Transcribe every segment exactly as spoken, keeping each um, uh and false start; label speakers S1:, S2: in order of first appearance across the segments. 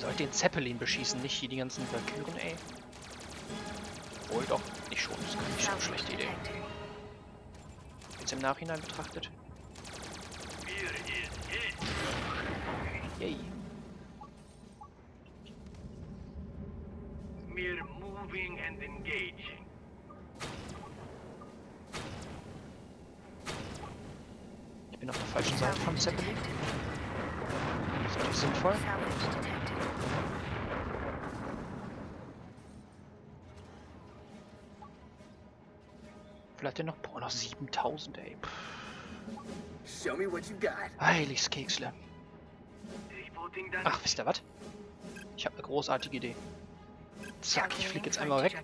S1: sollte den Zeppelin beschießen, nicht hier die ganzen Valkyren, ey. Wohl doch, nicht schon, das ist gar nicht so eine schlechte Idee. Jetzt im Nachhinein betrachtet. Yay.
S2: We're moving and engaging.
S1: Ich bin auf der falschen Seite vom Zeppelin. Das ist natürlich sinnvoll. Vielleicht denn noch, boah, noch siebentausend, ey.
S3: Show me what you got.
S1: Heiliges Keksle.
S2: Reporting that.
S1: Ach, wisst ihr was? Ich habe eine großartige Idee. Zack, ich fliege jetzt einmal weg,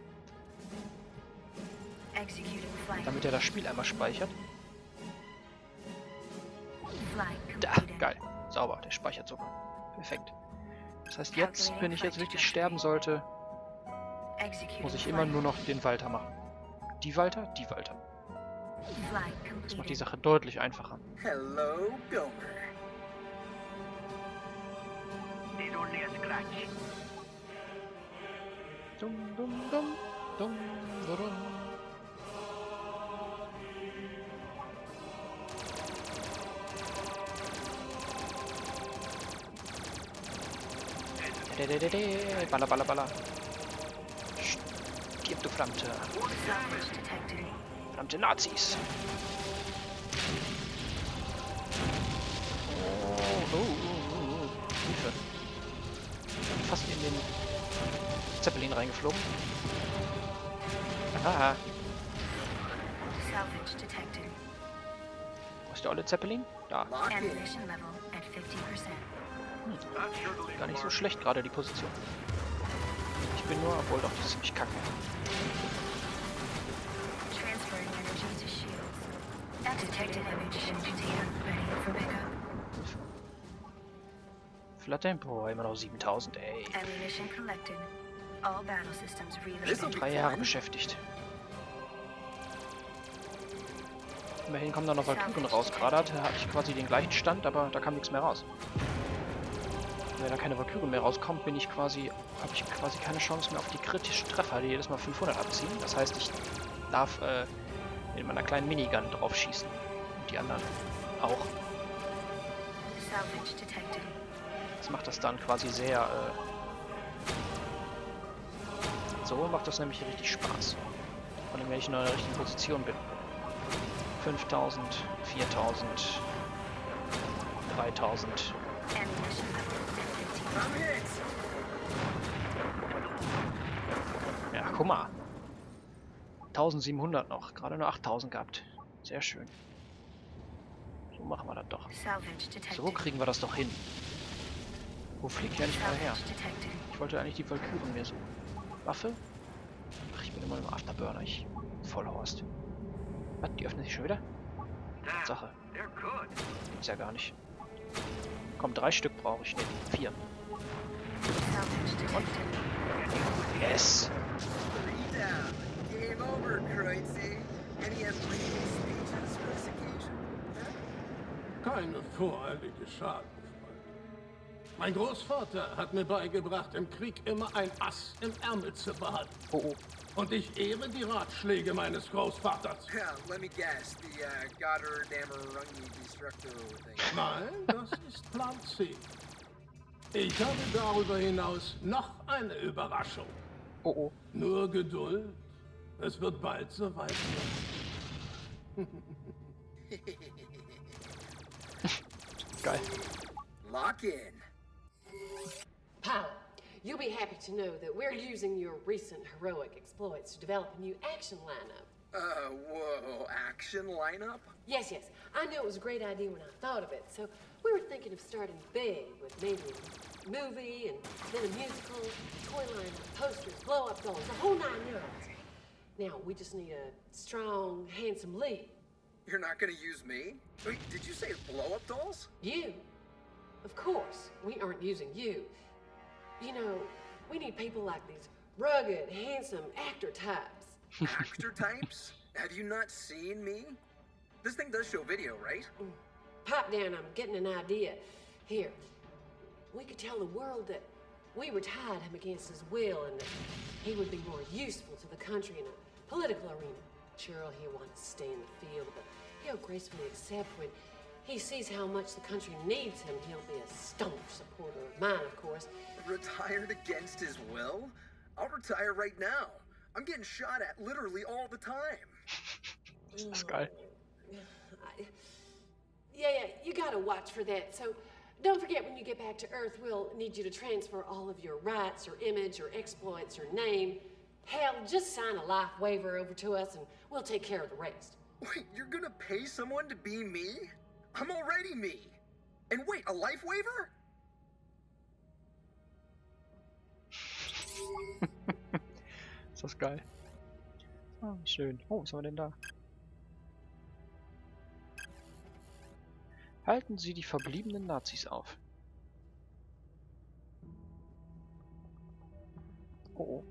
S1: damit er das Spiel einmal speichert. Da, geil. Sauber, der speichert sogar. Perfekt. Das heißt, jetzt, wenn ich jetzt wirklich sterben sollte, muss ich immer nur noch den Walter machen. Die Walter, die Walter. Das macht die Sache deutlich einfacher.
S3: Hello, Gomer.
S2: It's only a scratch.
S1: Dum, dum, dum, dum, dum. Baller, baller, baller. Stirb, du verdammte. Verdammte Nazis. Oh, oh, oh, oh. Hilfe. Fast in den Zeppelin reingeflogen. Aha. Wo ist der olle Zeppelin? Da. Hm. Gar nicht so schlecht gerade die Position. Ich bin nur, obwohl doch, die ist ziemlich kacke. Flattempo, immer noch siebentausend, ey. Schon drei Jahre beschäftigt. Immerhin kommen da noch Valkyren raus. Gerade hatte ich quasi den gleichen Stand, aber da kam nichts mehr raus. Wenn da keine Valkyren mehr rauskommt, bin ich quasi, habe ich quasi keine Chance mehr auf die kritischen Treffer, die jedes Mal fünfhundert abziehen. Das heißt, ich darf äh, mit meiner kleinen Minigun drauf schießen. Und die anderen auch. Das macht das dann quasi sehr, äh, so macht das nämlich richtig Spaß. Vor allem, wenn ich in einer richtigen Position bin. fünftausend, viertausend, dreitausend. Ja, guck mal. eintausendsiebenhundert noch. Gerade nur achttausend gehabt. Sehr schön. So machen wir das doch. So kriegen wir das doch hin. Wo fliegt der nicht mal her? Ich wollte eigentlich die Valkyren mir suchen. Waffe? Ach, ich bin immer im Afterburner. Ich Vollhorst. Was? Die öffnen sich schon wieder? Sache. Gibt's ja gar nicht. Komm, drei Stück brauche ich. Ne, vier. Und? Yes!
S4: Keine voreilige Schadenfreude. Mein Großvater hat mir beigebracht, im Krieg immer ein Ass im Ärmel zu behalten.
S1: Oh, oh.
S4: Und ich ehre die Ratschläge meines Großvaters.
S3: Yeah, let me guess, the uh, Goddard Amarungi Destructor thing.
S4: Nein, das ist Plan C. Ich habe darüber hinaus noch eine Überraschung.
S1: Oh, oh.
S4: Nur Geduld. Es wird bald soweit sein.
S1: Geil.
S3: Lock in.
S5: Pilot, you'll be happy to know that we're using your recent heroic exploits to develop a new action lineup.
S3: Uh, whoa, action lineup?
S5: Yes, yes. I knew it was a great idea when I thought of it, so we were thinking of starting big with maybe a movie and then a musical, toy line, posters, blow-up dolls, the whole nine yards. Now, we just need a strong, handsome lead.
S3: You're not gonna use me? Wait, did you say blow-up dolls?
S5: You? Of course, we aren't using you. You know, we need people like these rugged, handsome actor types.
S3: Actor types? Have you not seen me? This thing does show video, right?
S5: Mm. Pop down, I'm getting an idea. Here, we could tell the world that we retired him against his will and that he would be more useful to the country in a political arena. Sure, he'll want to stay in the field, but he'll gracefully accept when he sees how much the country needs him. He'll be a staunch supporter of mine, of course.
S3: Retired against his will? I'll retire right now. I'm getting shot at literally all the time.
S1: That's geil.
S5: I, yeah, yeah, you gotta watch for that. So don't forget, when you get back to Earth, we'll need you to transfer all of your rights, or image, or exploits, or name. Hell, just sign a life waiver over to us and we'll take care of the rest.
S3: Wait, you're gonna pay someone to be me? I'm already me. And wait, a life waiver?
S1: Ist das geil. Ah, schön. Oh, was haben wir denn da? Halten Sie die verbliebenen Nazis auf. Oh, oh.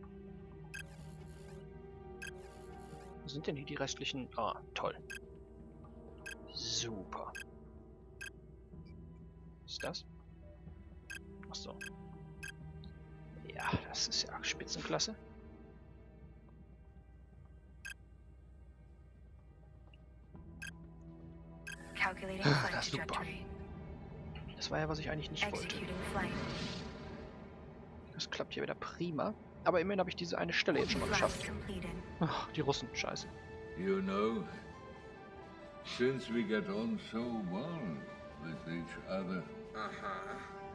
S1: Wo sind denn hier die restlichen? Ah, toll. Super. Was ist das? Ach so. Ja, das ist ja Spitzenklasse. Ah, super. Das war ja, was ich eigentlich nicht wollte. Das klappt hier wieder prima. Aber immerhin habe ich diese eine Stelle jetzt schon mal geschafft. Ach, die Russen, scheiße.
S6: You know, since we get on so well with each other,
S3: Uh-huh.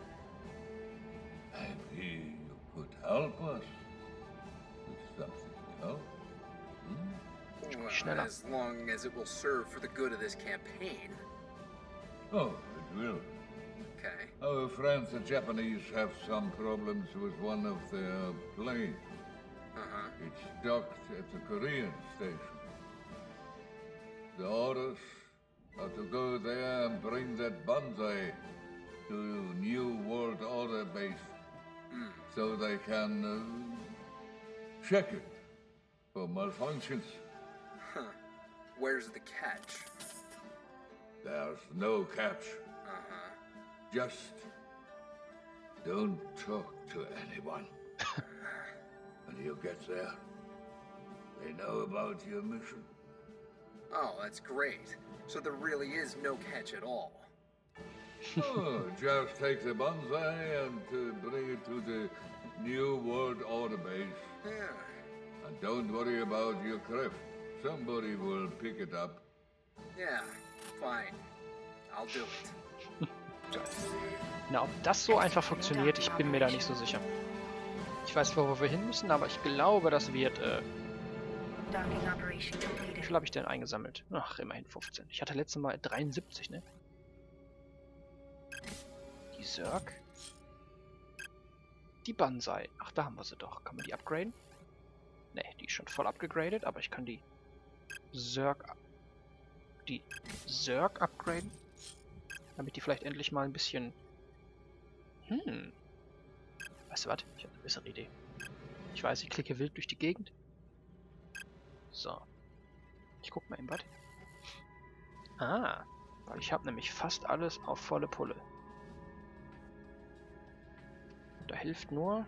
S6: maybe you could help us with something else. Hmm?
S3: Well,
S1: Schneller.
S3: as long as it will serve for the good of this campaign.
S6: Oh, it will.
S3: Okay.
S6: Our friends the Japanese have some problems with one of their planes.
S3: Uh-huh.
S6: It's docked at the Korean station. The orders are to go there and bring that Banzai to New World Order base
S3: Mm.
S6: so they can uh, check it for malfunctions.
S3: Huh. Where's the catch?
S6: There's no catch.
S3: Uh-huh.
S6: Just don't talk to anyone. When you get there, they know about your mission.
S3: Oh, that's great. So there really is no catch at all.
S6: Oh, just take the Banzai and uh, bring it to the New World Order base.
S3: Yeah.
S6: And don't worry about your craft. Somebody will pick it up.
S3: Yeah, fine. I'll do it.
S1: Na, ob das so einfach funktioniert, ich bin mir da nicht so sicher. Ich weiß, wo wir hin müssen, aber ich glaube, das wird... Äh Wie viel habe ich denn eingesammelt? Ach, immerhin fünfzehn. Ich hatte letztes Mal dreiundsiebzig, ne? Die Zerg. Die Banzai. Ach, da haben wir sie doch. Kann man die upgraden? Ne, die ist schon voll abgegradet, aber ich kann die Zerg... Die Zerg upgraden? Damit die vielleicht endlich mal ein bisschen... Hm. Weißt du was? Ich habe eine bessere Idee. Ich weiß, ich klicke wild durch die Gegend. So. Ich guck mal im Bad. Ah. Weil ich habe nämlich fast alles auf volle Pulle. Da hilft nur...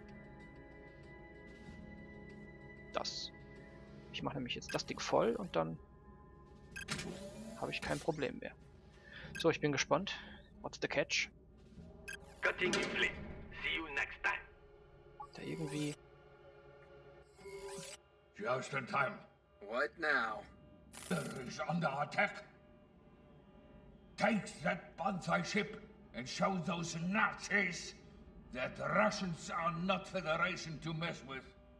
S1: das. Ich mache nämlich jetzt das Ding voll und dann... habe ich kein Problem mehr. So, ich bin gespannt. What's the catch?
S2: Cutting in place. See you next time.
S1: Da irgendwie...
S6: Just in time.
S3: What now?
S6: There is under attack. Take that Banzai ship and show those Nazis that the Russians are not Federation to mess with.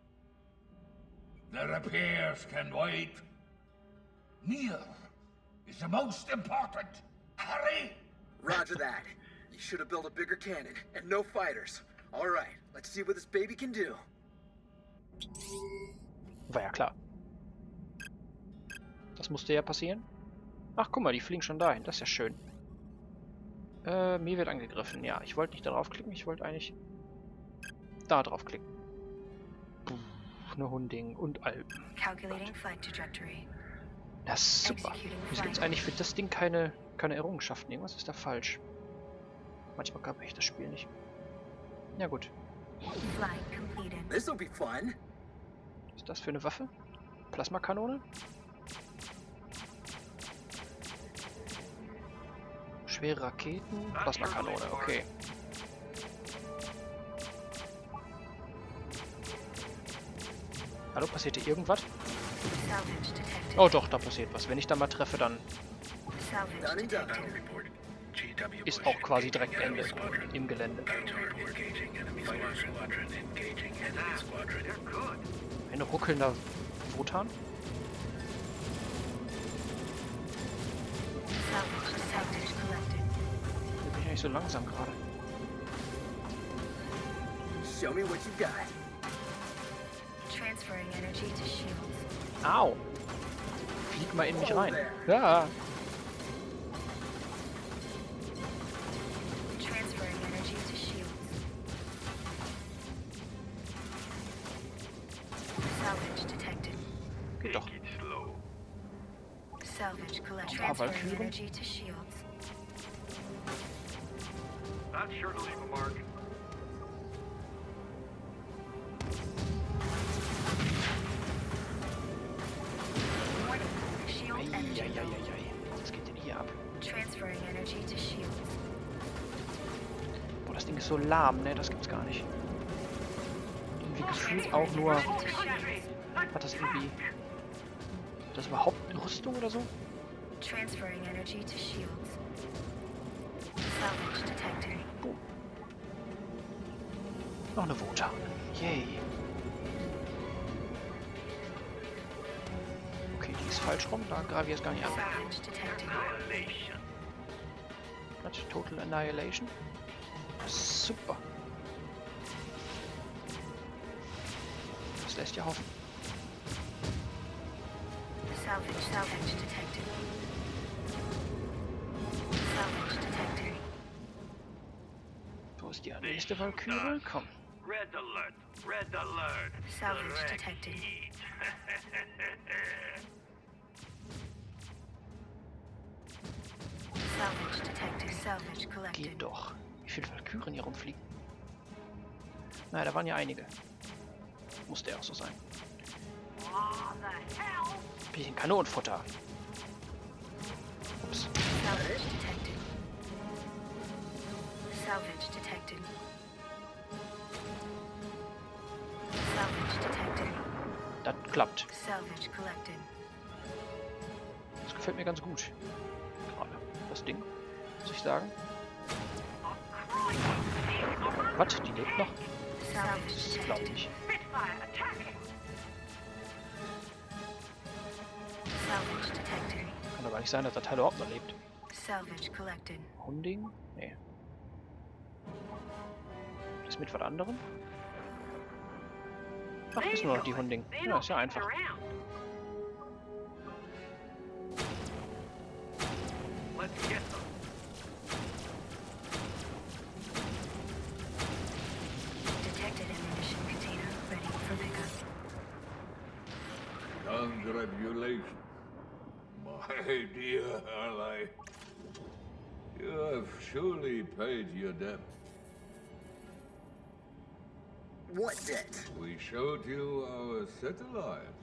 S6: The repairs can wait. Mir is the most important. Hurry!
S3: Roger that. You should have built a bigger cannon and no fighters. All right, let's see what this baby can do.
S1: War ja klar. Das musste ja passieren. Ach, guck mal, die fliegen schon dahin. Das ist ja schön. Äh, mir wird angegriffen. Ja, ich wollte nicht darauf klicken. Ich wollte eigentlich da drauf klicken. Puh, eine Hunding und Alpen. Das ist super. Wieso gibt es eigentlich für das Ding keine, keine Errungenschaften? Irgendwas ist da falsch. Manchmal gab ich das Spiel nicht. Ja gut.
S3: This'll be fun.
S1: Was ist das für eine Waffe? Plasmakanone? Schwere Raketen, Plasmakanone, okay. Hallo, passiert hier irgendwas? Oh doch, da passiert was. Wenn ich da mal treffe, dann ist auch quasi direkt Ende im Gelände. Ein ruckelnder Wotan? Ich bin ja nicht so langsam gerade.
S3: Show me what you got.
S7: Transferring energy to shields.
S1: Au! Flieg mal in mich rein. Ja!
S7: Transferring energy to shields. Salvage detected.
S1: Geht doch.
S7: Salvage collect.
S1: Ein paar
S7: Transferring
S1: Walküren.
S7: energy to shields.
S2: That's sure to leave a mark.
S1: Eieieiei. Was geht denn hier ab?
S7: Transferring energy to shields.
S1: Boah, das Ding ist so lahm, ne? Das gibt's gar nicht. Irgendwie gefühlt auch nur... Hat das irgendwie... Hat das überhaupt eine Rüstung oder so?
S7: Transferring energy to shields. Salvage detected.
S1: Boom. Noch eine Wotan. Yay. Okay, die ist falsch rum. Da greife ich jetzt gar nicht an.
S7: Salvage detected.
S1: Was? Total Annihilation? Super. Das lässt ja hoffen.
S7: Salvage, salvage detected. Salvage detected.
S1: Wo ist die nächste Walküre? Komm.
S2: Red alert. Red alert.
S7: Salvage
S2: Direct
S7: detected.
S2: heat.
S7: Salvage detected. Salvage collected.
S1: Geht doch. Wie viele Walküren hier rumfliegen? Naja, da waren ja einige. Musste ja auch so sein. Bisschen Kanonenfutter. Ups.
S7: Salvage detected. Salvage detected. Salvage detected.
S1: Das klappt.
S7: Salvage collected.
S1: Das gefällt mir ganz gut. Gerade das Ding, muss ich sagen. Was? Die lebt noch?
S7: Salvage
S1: Das glaube ich nicht.
S7: Salvage detected.
S1: Kann doch gar nicht sein, dass der Teil überhaupt noch lebt.
S7: Salvage collected.
S1: Hunding? Nee. Das mit was anderem? Ach, ist nur noch die Hunding. Ja, ist ja einfach.
S2: Let's get them.
S7: Detected ammunition container ready for pickup.
S6: Congratulations, my dear ally. You have surely paid your debt.
S3: What debt?
S6: We showed you our satellites.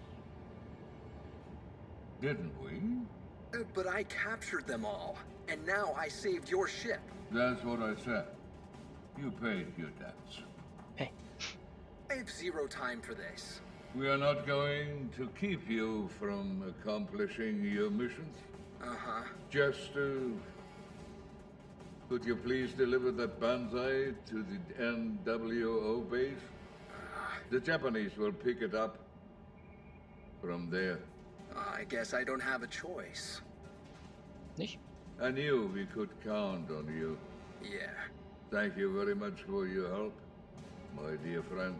S6: Didn't we?
S3: Uh, but I captured them all, and now I saved your ship.
S6: That's what I said. You paid your debts.
S1: Hey.
S3: I have zero time for this.
S6: We are not going to keep you from accomplishing your missions.
S3: Uh-huh.
S6: Just to... Could you please deliver that Banzai to the N W O base? The Japanese will pick it up from there.
S3: I guess I don't have a choice.
S1: Nicht?
S6: I knew we could count on you.
S3: Yeah.
S6: Thank you very much for your help, my dear friend.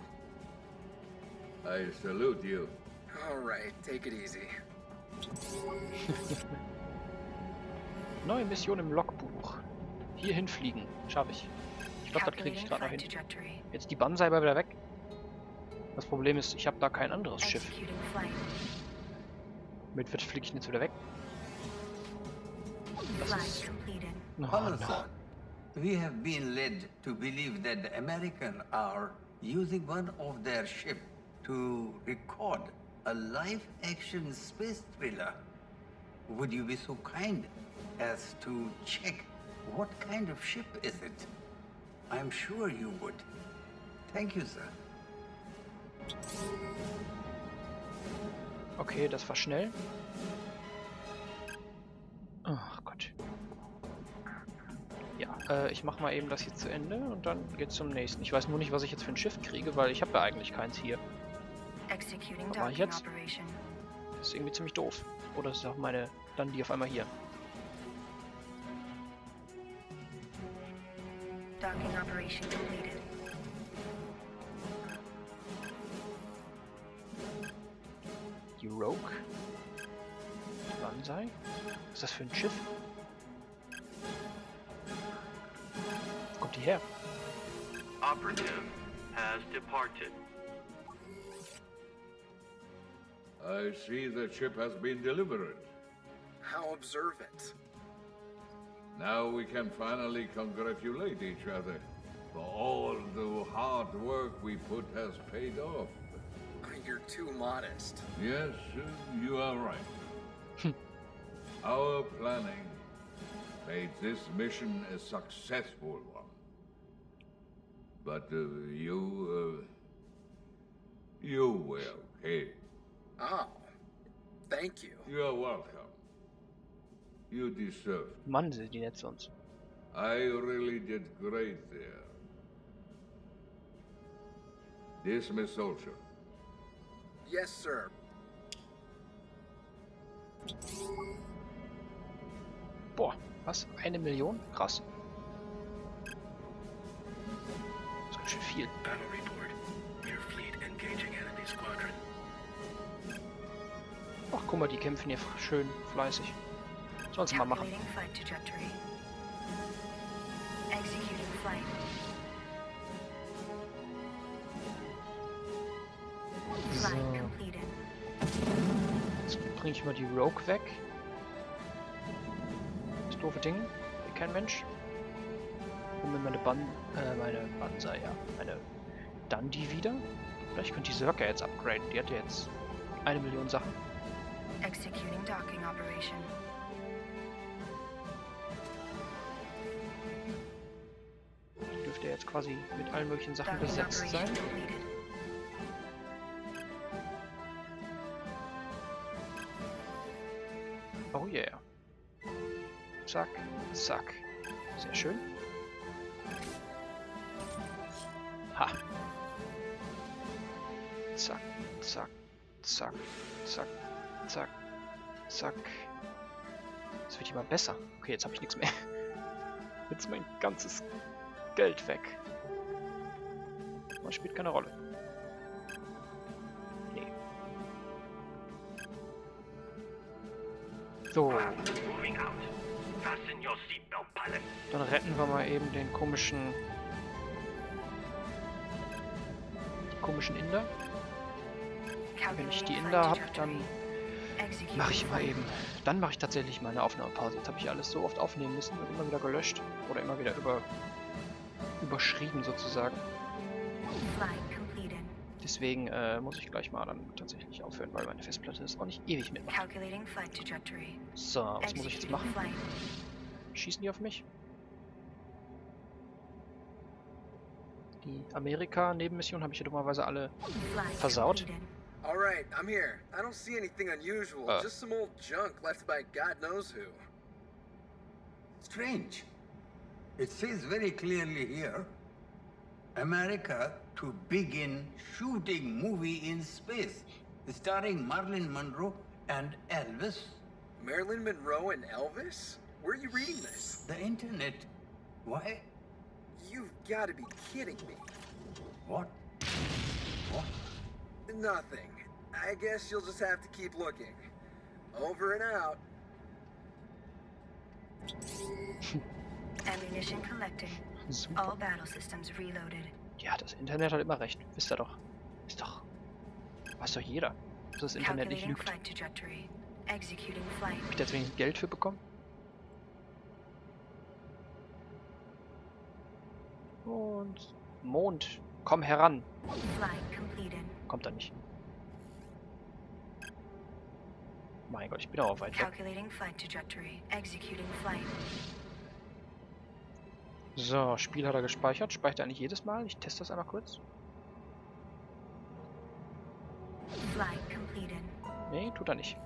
S6: I salute you.
S3: All right, take it easy.
S1: Neue Mission im Logbuch. Hier hinfliegen. Schaffe ich. Ich glaube, das kriege ich gerade noch hin. Jetzt die Banzai wieder weg. Das Problem ist, ich habe da kein anderes Schiff. Mit was fliege ich denn jetzt wieder weg? Das ist... Oh, no.
S8: We have been led to believe that the Americans are using one of their ships to record a live-action space thriller. Would you be so kind as to check what kind of ship is it? I'm sure you would. Thank you, sir.
S1: Okay, das war schnell. Ach Gott. Ja, äh, ich mach mal eben das hier zu Ende und dann geht's zum nächsten. Ich weiß nur nicht, was ich jetzt für ein Schiff kriege, weil ich habe ja eigentlich keins hier. Was mache ich jetzt? Das ist irgendwie ziemlich doof. Oder ist auch meine... Dann die auf einmal hier.
S7: Docking operation completed.
S1: Die Rogue. Banzai. Was ist das für ein Schiff? Wo kommt die her?
S2: Operative has departed.
S6: I see the ship has been delivered.
S3: How observant.
S6: Now we can finally congratulate each other. For all the hard work we put has paid off.
S3: You're too modest.
S6: Yes, uh, you are right. Our planning made this mission a successful one. But uh, you, uh, you were okay.
S3: Oh, thank you.
S6: You are welcome. You deserve it.
S1: Mann, sind die nett zu uns.
S6: I really did great there. Dismiss Soldier.
S3: Yes, sir.
S1: Boah, was? Eine Million? Krass. Das ist ganz schön viel.
S2: Battle report. Your fleet engaging enemy squadron.
S1: Ach, guck mal, die kämpfen hier schön fleißig. Sollen sie mal machen.
S7: Flight trajectory. Executing flight. Flight completed.
S1: Jetzt bringe ich mal die Rogue weg. Das doofe Ding. Hier kein Mensch. Und mir meine Ban äh, meine Banzai, ja. Meine Dundee wieder. Vielleicht könnte die Zerka jetzt upgraden. Die hat ja jetzt eine Million Sachen.
S7: Executing docking operation.
S1: Die dürfte jetzt quasi mit allen möglichen Sachen besetzt sein. Oh yeah. Zack, zack. Sehr schön. Ha. Zack, zack, zack, zack, zack, zack. Das wird immer besser. Okay, jetzt habe ich nichts mehr. Jetzt mein ganzes Geld weg. Das spielt keine Rolle. Nee. So.
S2: Moving out. Fasten your seatbelt, pilot.
S1: Dann retten wir mal eben den komischen... Die komischen Inder. Wenn ich die Inder habe, dann mache ich mal eben... Dann mache ich tatsächlich meine Aufnahmepause. Jetzt habe ich alles so oft aufnehmen müssen und immer wieder gelöscht. Oder immer wieder über... überschrieben sozusagen. Deswegen äh, muss ich gleich mal dann tatsächlich aufhören, weil meine Festplatte ist auch nicht ewig mitmacht. So, was muss ich jetzt machen? Schießen die auf mich? Die Amerika-Nebenmission habe ich ja dummerweise alle versaut.
S3: Alright, I'm here. I don't see anything unusual.
S1: Uh.
S3: Just some old junk left by God knows who.
S8: Strange. It says very clearly here, America to begin shooting movie in space, starring Marilyn Monroe and Elvis.
S3: Marilyn Monroe and Elvis? Where are you reading this?
S8: The internet. Why?
S3: You've got to be kidding me.
S8: What? What?
S3: Nothing. I guess you'll just have to keep looking. Over and out.
S7: Ammunition collected.
S1: Super.
S7: All battle systems reloaded.
S1: Ja, das Internet hat immer recht. Wisst ihr doch. Ist doch... Weiß doch jeder, dass das Internet nicht lügt. Hab ich da jetzt wenig Geld für bekommen? Und Mond, komm heran. Kommt er nicht. Mein Gott, ich bin auch weit weg. So, Spiel hat er gespeichert. Speichert er nicht jedes Mal? Ich teste das einmal kurz. Nee, tut er nicht.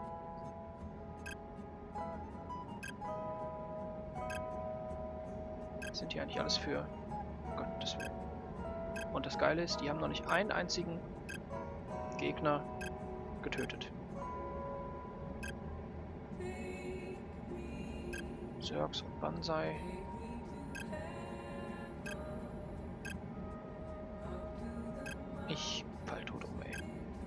S1: Was sind hier eigentlich alles für... Gottes Willen. Und das Geile ist, die haben noch nicht einen einzigen Gegner getötet. Zergs und Banzai. Ich fall tot um, ey.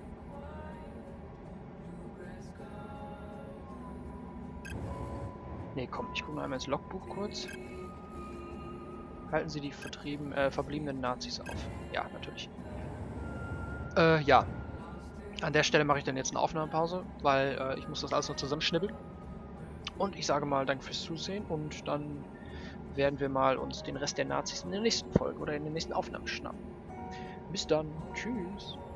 S1: Nee, komm, ich gucke noch einmal ins Logbuch kurz. Halten Sie die vertrieben, äh, verbliebenen Nazis auf. Ja, natürlich. Äh, ja. An der Stelle mache ich dann jetzt eine Aufnahmepause, weil äh, ich muss das alles noch zusammenschnibbeln. Und ich sage mal danke fürs Zusehen und dann werden wir mal uns den Rest der Nazis in der nächsten Folge oder in den nächsten Aufnahmen schnappen. Bis dann. Tschüss.